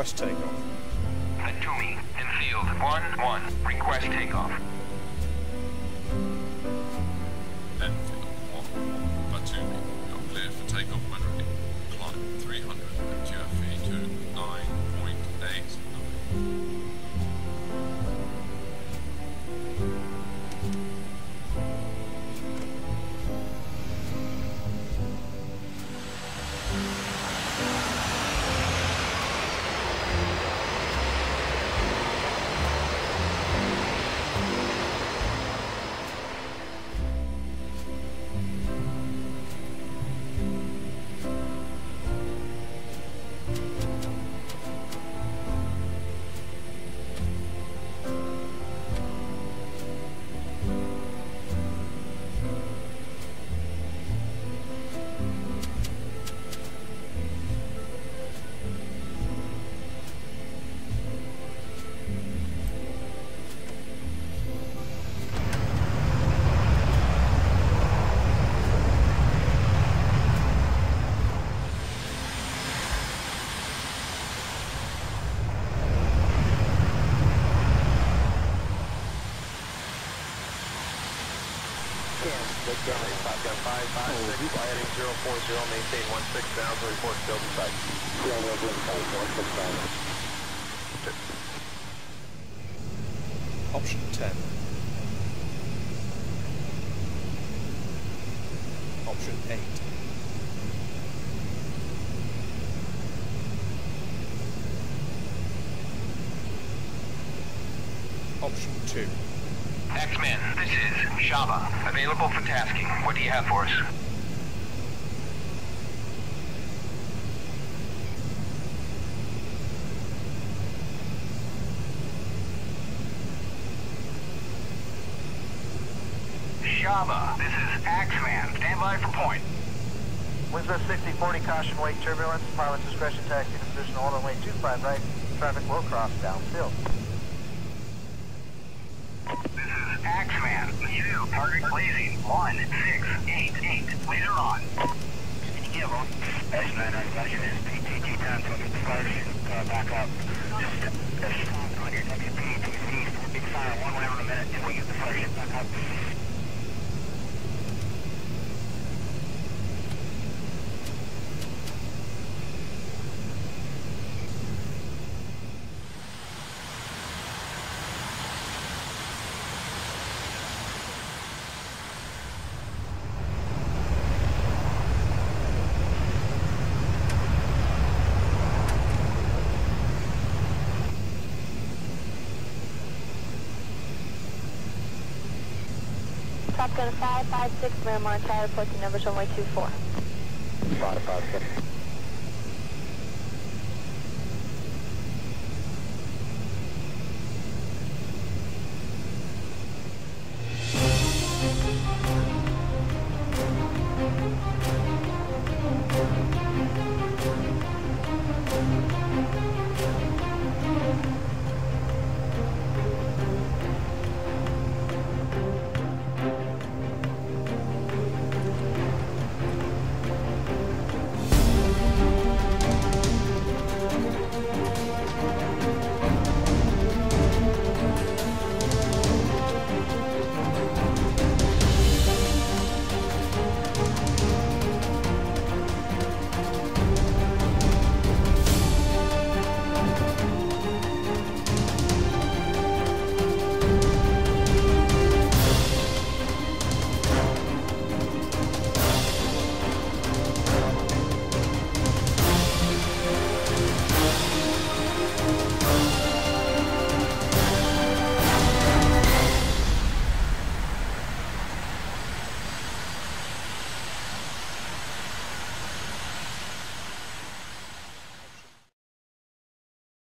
request takeoff. Natumi, in field 1-1, request takeoff. Enfield 1-1, Natumi, you're clear for takeoff when ready. Climb 300 at QFE to 9.89. Charlie, 555, fly heading 040, maintain 16,000, report still beside. Option 10. Option 8. Option 2. Axeman, this is Shaba, available for tasking. What do you have for us? Shaba, this is Axeman. Stand by for point. Windswest 6040, caution, wake turbulence, pilot's discretion, taxi to position, hold on, wait 25 right, traffic will cross downfield. This is Axeman. You, target blazing, 1688. Laser on. Yeah, well, Axeman, I got you this PTT time to get the fire back up. Just on your WP, PC, big fire, 1 way on a minute, and we'll get the fire ship back up. Top Gun 556, Miramar, Tower, reporting numbers runway 24. 556.